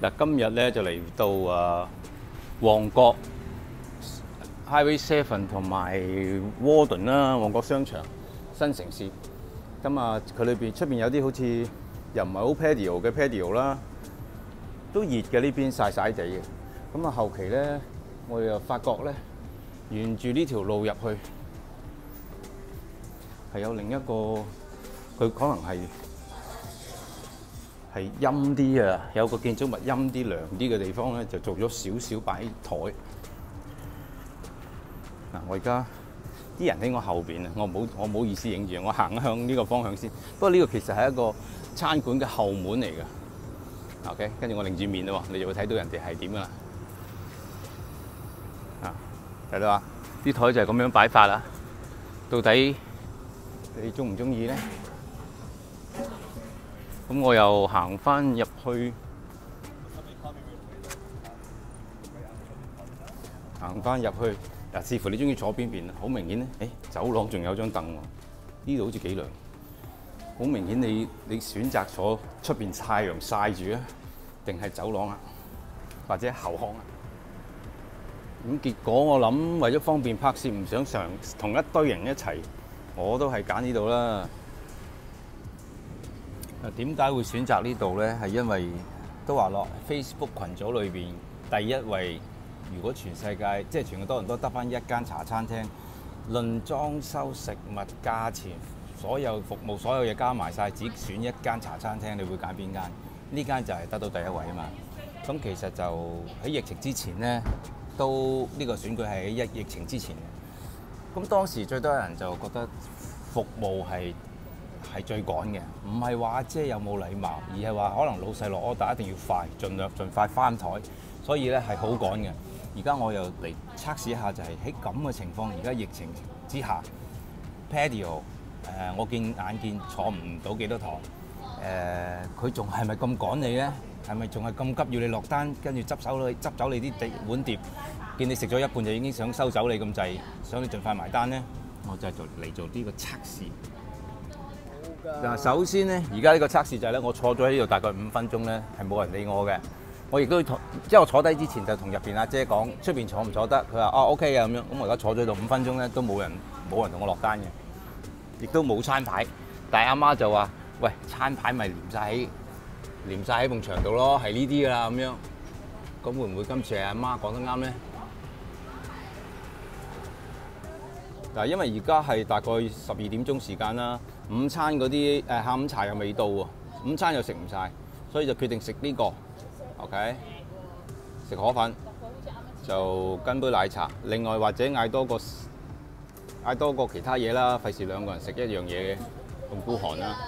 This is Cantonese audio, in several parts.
嗱，今日咧就嚟到旺角 Highway 7同埋 Warden 啦，旺角商場新城市。咁啊，佢裏邊出邊有啲好似又唔係好 patio 嘅 patio 啦，都熱嘅呢邊曬曬地嘅。咁啊，後期咧我哋又發覺咧，沿住呢條路入去係有另一個，佢可能係陰啲啊，有個建築物陰啲、涼啲嘅地方咧，就做咗少少擺台。嗱，我而家啲人喺我後邊啊，我唔好意思影住，我行向呢個方向先。不過呢個其實係一個餐館嘅後門嚟嘅。OK， 跟住我擰住面啦，你就會睇到人哋係點噶啦。啊，睇到啊，啲台就係咁樣擺法啦。到底你中唔中意咧？咁我又行翻入去，嗱，視乎你中意坐邊邊啦。好明顯咧，走廊仲有張凳喎，呢度好似幾涼。好明顯你選擇坐出邊太陽曬住啊，定係走廊啊，或者後巷啊？咁結果我諗為咗方便拍攝，唔想同一堆人一齊，我都係揀呢度啦。點解會選擇呢度咧？係因為都話落 Facebook 群組裏邊第一位，如果全世界即係全個多倫多得翻一間茶餐廳，論裝修、食物、價錢、所有服務、所有嘢加埋晒，只選一間茶餐廳，你會揀邊間？呢間就係得到第一位啊嘛。咁其實就喺疫情之前咧，都呢個選舉係喺疫情之前嘅。咁當時最多人就覺得服務係最趕嘅，唔係話姐有冇禮貌，而係話可能老細落 order一定要快，盡快翻台，所以咧係好趕嘅。而家我又嚟測試一下，就係喺咁嘅情況，而家疫情之下 patio 我眼見坐唔到幾多堂，佢仲係咪咁趕你咧？係咪仲係咁急要你落單，跟住執走你啲碗碟，見你食咗一半就已經想收走你咁滯，想你盡快埋單咧？我就係嚟做呢個測試。嗱，首先咧，而家呢個測試就係咧，我坐咗喺呢度大概5分鐘咧，係冇人理我嘅。我亦都即係我坐低之前就同入邊阿姐講，出邊坐唔坐得？佢話OK 啊咁樣。咁我而家坐咗喺度5分鐘咧，都冇人同我落單嘅，亦都冇餐牌。但係阿媽就話：喂，餐牌咪黏晒喺埲牆度咯，係呢啲㗎啦咁樣。咁會唔會今次係阿媽講得啱咧？嗱，因為而家係大概12點鐘時間啦，午餐嗰啲下午茶又未到喎，午餐又食唔晒，所以就決定食呢個 ，OK， 食河粉就跟杯奶茶，另外或者嗌多個其他嘢啦，費事兩個人食一樣嘢咁孤寒啦。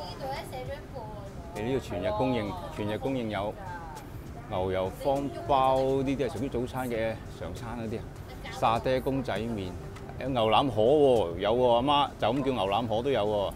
你呢度全日供應有牛油方包，呢啲係屬於早餐嘅常餐嗰啲啊，沙爹公仔麵。有牛腩河喎，有喎，阿媽就咁叫牛腩河都有喎。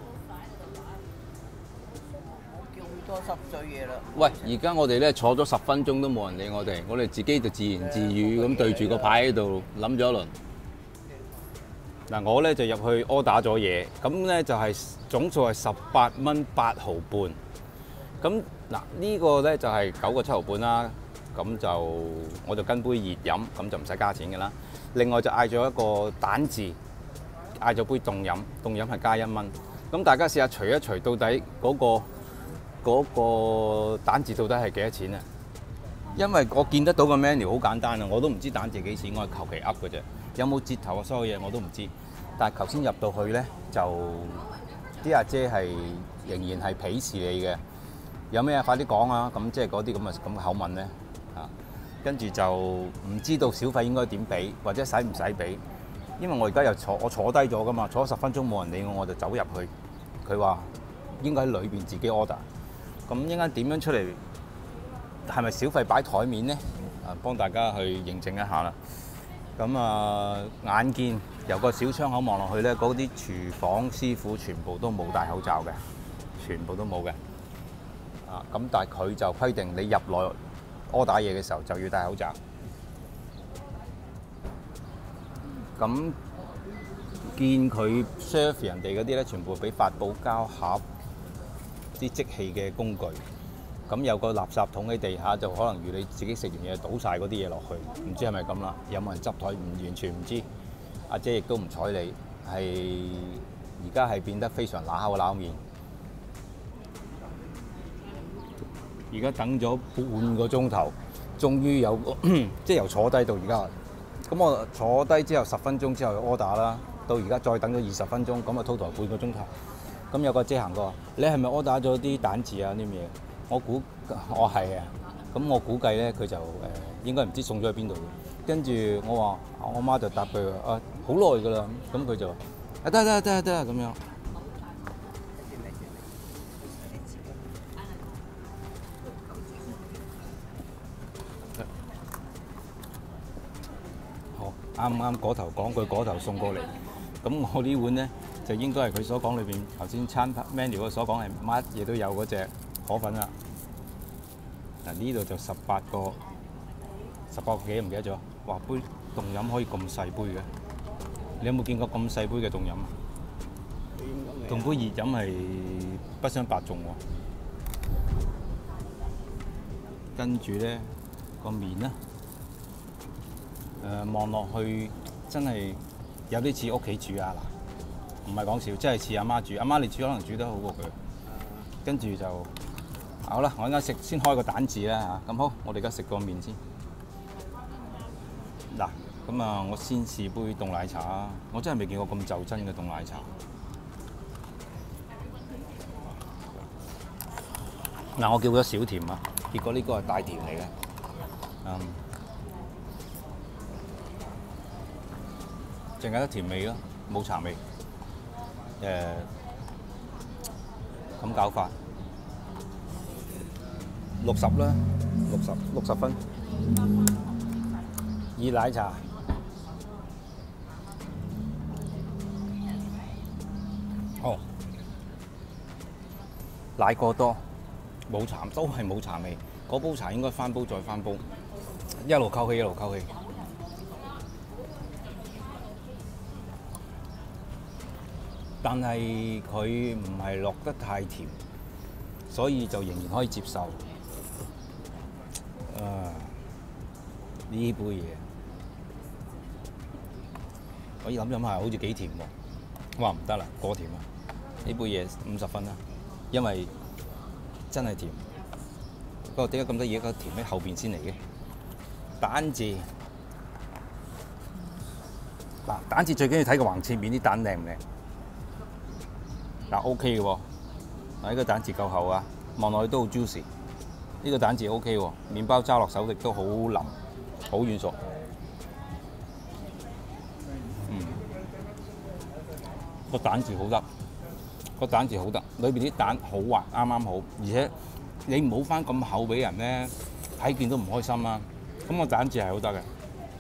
叫好多濕碎嘢啦。 喂，而家我哋咧坐咗10分鐘都冇人理我哋自己就自言自語咁對住個牌喺度諗咗一輪。嗱，我咧就入去 order 咗嘢，咁咧就係總數係18蚊8毫半。咁嗱呢個咧就係9個7毫半啦。咁就我就跟杯熱飲，咁就唔使加錢㗎啦。另外就嗌咗一個蛋治，嗌咗杯凍飲係加1蚊。咁大家試下除一除，到底嗰個蛋治到底係幾多錢啊？因為我見得到個 menu 好簡單啊，我都唔知蛋治幾錢，我係求其噏嘅啫。有冇折頭啊？所有嘢我都唔知。但係頭先入到去咧，就啲阿姐係仍然係鄙視你嘅。有咩快啲講啊！咁即係嗰啲咁嘅口吻咧。跟住就唔知道小費應該點俾，或者使唔使俾？因為我而家又我坐低咗㗎嘛，坐咗10分鐘冇人理我，我就走入去。佢話應該喺裏邊自己 order。咁應該點樣出嚟？係咪小費擺台面咧？幫大家去認證一下啦。咁眼見由個小窗口望落去咧，嗰啲廚房師傅全部都冇戴口罩嘅，全部都冇嘅。咁但係佢就規定你入內order嘢嘅時候就要戴口罩。咁見佢 serve 人哋嗰啲咧，全部俾發泡膠盒、啲即棄嘅工具。 咁有個垃圾桶喺地下，就可能如你自己食完嘢倒晒嗰啲嘢落去，唔知係咪咁啦？有冇人執台？完全唔知。阿姐亦都唔睬你，係而家係變得非常揦口揦面。而家等咗半個鐘頭，終於有個即係由坐低到而家。咁我坐低之後10分鐘之後 order 啦，到而家再等咗20分鐘，咁啊 total 半個鐘頭。咁有個姐行過，你係咪 order 咗啲蛋治啊啲嘢？我係啊，咁我估計咧佢就應該唔知送咗去邊度。跟住我話，我媽就答佢啊，好耐㗎啦。咁佢就話得咁樣。好，啱嗰頭講句，嗰頭送過嚟。咁我呢碗咧就應該係佢所講裏邊頭先餐 menu 嗰所講係乜嘢都有嗰隻河粉啦。嗱呢度就18個幾唔記得咗。哇！杯凍飲可以咁細杯嘅，你有冇見過咁細杯嘅凍飲啊？同杯熱飲係不相伯仲喎。跟住咧個麵咧，望落去真係有啲似屋企煮啊嗱，唔係講笑，真係似阿媽煮。阿媽你煮可能煮得好過佢。跟住就好啦，我而家先開個蛋治啦嚇。咁好，我哋而家食個麵先。嗱，咁啊，我先試杯凍奶茶啊！我真係未見過咁就真嘅凍奶茶。嗱，我叫咗少甜啊，結果呢個係大甜嚟嘅。淨係得甜味咯，冇茶味。咁搞法60啦，60分。熱奶茶，哦，奶過多，冇茶都係冇茶味。嗰煲茶應該翻煲再翻煲，一路溝氣一路溝氣。但係佢唔係落得太甜，所以就仍然可以接受。呢杯嘢可以諗下，好似幾甜喎！哇，唔得啦，過甜啊！呢杯嘢50分啦，因為真係甜。不過點解咁多嘢個甜喺後邊先嚟嘅？蛋治嗱，蛋治最緊要睇個橫切面啲蛋靚唔靚。嗱 OK 嘅喎，呢個蛋治夠厚啊，望落去都好 juicy。呢個蛋治 OK 喎，麵包揸落手亦都好腍。好軟熟，個蛋治好得，裏邊啲蛋好滑，啱啱好，而且你唔好翻咁厚俾人咧，睇見都唔開心啦。咁個蛋治係好得嘅，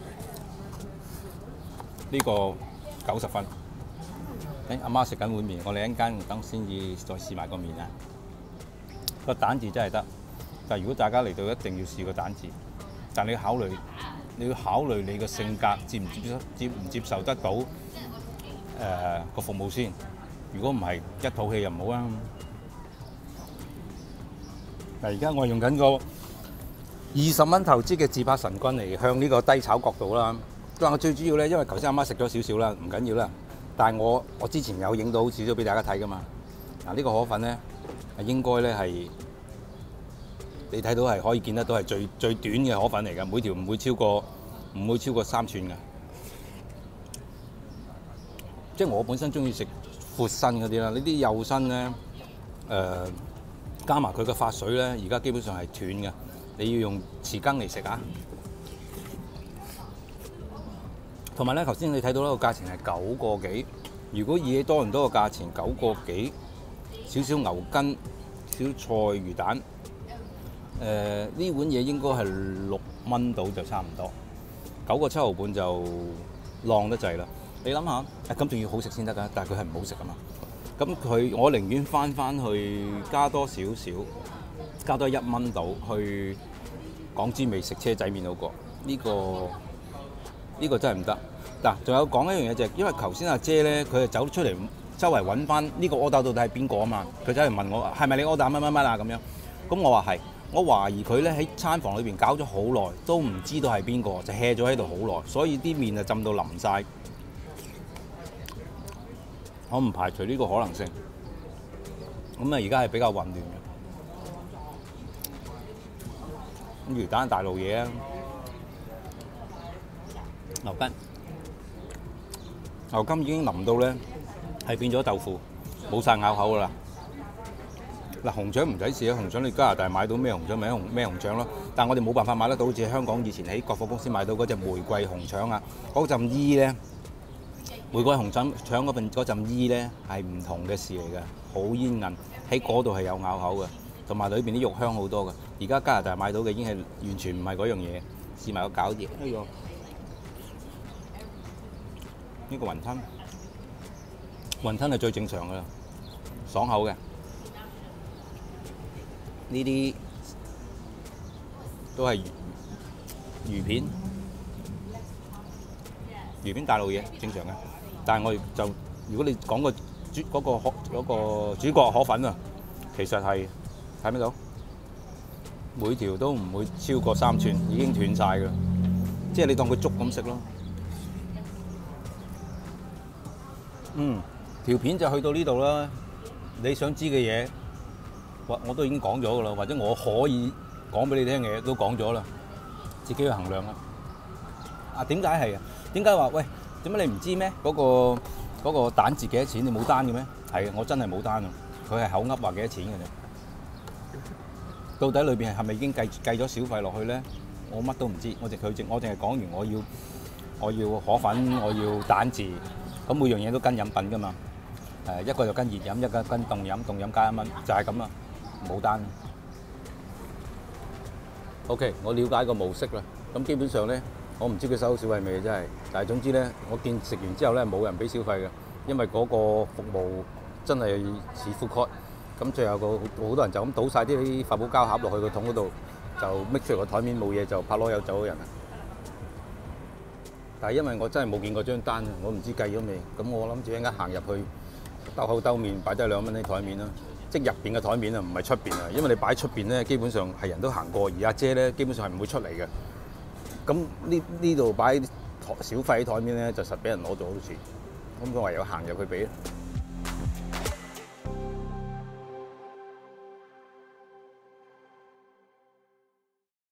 呢個90分。阿媽食緊碗麵，我哋一陣間等先至再試埋個麵啊。個蛋治真係得，但係如果大家嚟到一定要試個蛋治。但你要考慮你個性格接唔接受得到個服務先。如果唔係一肚氣就唔好啦。嗱，而家我用緊個20蚊投資嘅自拍神棍嚟向呢個低炒角度啦。但我最主要咧，因為頭先阿媽食咗少少啦，唔緊要啦。但係我之前有影到少少俾大家睇噶嘛。嗱，呢個河粉咧應該咧係。你睇到係可以見得到係最短嘅河粉嚟㗎，每條唔會超過3寸㗎。即係我本身中意食闊身嗰啲啦，呢啲幼身咧加埋佢嘅發水咧，而家基本上係斷嘅。你要用匙羹嚟食啊！同埋咧，頭先你睇到呢個價錢係9個幾，如果以多倫多嘅價錢9個幾，少少牛筋、少菜魚蛋。呢碗嘢應該係6蚊到就差唔多，9個7毫半就浪得滯啦。你諗下，咁仲要好食先得㗎，但係佢係唔好食啊嘛。咁我寧願翻去加多少少，加多1蚊到去港滋味食車仔麵好過。呢個真係唔得。嗱，仲有講一樣嘢就係，因為頭先阿姐咧，佢就走出嚟周圍揾翻呢個 order 到底係邊個啊嘛。佢走嚟問我係咪你 order 乜乜乜啊咁樣。咁我話係。 我懷疑佢咧喺餐房裏邊搞咗好耐，都唔知道係邊個，就 hea 咗喺度好耐，所以啲麵就浸到腍晒。我唔排除呢個可能性。咁啊，而家係比較混亂嘅。咁魚蛋大路嘢啊，牛筋已經腍到咧係變咗豆腐，冇晒咬口噶啦。嗱，紅腸唔使試啊，紅腸你加拿大買到咩紅腸咪咩紅腸咯，但係我哋冇辦法買得到，好似香港以前喺國貨公司買到嗰隻玫瑰紅腸啊，嗰陣衣咧，玫瑰紅腸嗰陣衣咧係唔同嘅事嚟嘅，好煙韌，喺嗰度係有咬口嘅，同埋裏邊啲肉香好多嘅。而家加拿大買到嘅已經係完全唔係嗰樣嘢，試埋個餃子，呢個雲吞係最正常㗎啦，爽口嘅。呢啲都係魚片大路嘢，正常嘅。但係我哋就如果你講個主角河粉啊，其實係睇唔到，每條都唔會超過3寸，已經斷晒㗎啦。即係你當佢粥咁食咯。條片就去到呢度啦。你想知嘅嘢，我都已經講咗㗎啦，或者我可以講俾你聽嘅嘢都講咗啦，自己去衡量啦。點解係啊？點解話喂？點解你唔知咩？嗰個蛋折幾多錢？你冇單嘅咩？係啊，我真係冇單啊。佢係口噏話幾多錢嘅啫。到底裏邊係咪已經計咗小費落去咧？我乜都唔知。我淨係講完我要河粉，我要蛋治，咁每樣嘢都跟飲品㗎嘛。一個就跟熱飲，一個跟凍飲，凍飲加1蚊，就係咁啦，冇單。OK， 我了解個模式啦。咁基本上咧，我唔知佢收小費未真係，但係總之咧，我見食完之後咧冇人俾小費嘅，因為嗰個服務真係似 food court。咁最後好多人就咁倒晒啲發泡膠盒落去個桶嗰度，就搣出嚟個台面冇嘢就拍籮柚走咗人啦。但係因為我真係冇見過張單，我唔知計咗未。咁我諗住一陣間行入去兜口兜面擺低2蚊喺台面啦，即係入邊嘅台面啊，唔係出邊啊。因為你擺出邊咧，基本上係人都行過，而阿姐咧基本上係唔會出嚟嘅。咁呢度擺小費喺台面咧，就實俾人攞咗好似。咁我唯有行入去俾。